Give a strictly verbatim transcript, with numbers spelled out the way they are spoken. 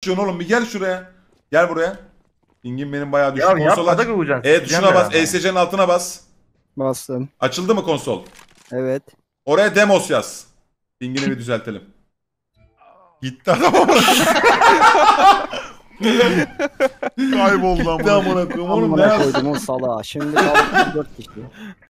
sıçıyorsun oğlum? Bir gel şuraya. Gel buraya. Pingin benim bayağı düştü. Ya Konsol yapma aç. da kıvacaksın. E tuşuna bas. E S C'nin altına bas. Bastım. Açıldı mı konsol? Evet. Oraya demos yaz. Pingini bir düzeltelim. Gitti adam ama. Kayboldu Gitti amına. amına koyayım. Oğlum ne Amına yaz? koydum o salağa. Şimdi kaldı dört kişi.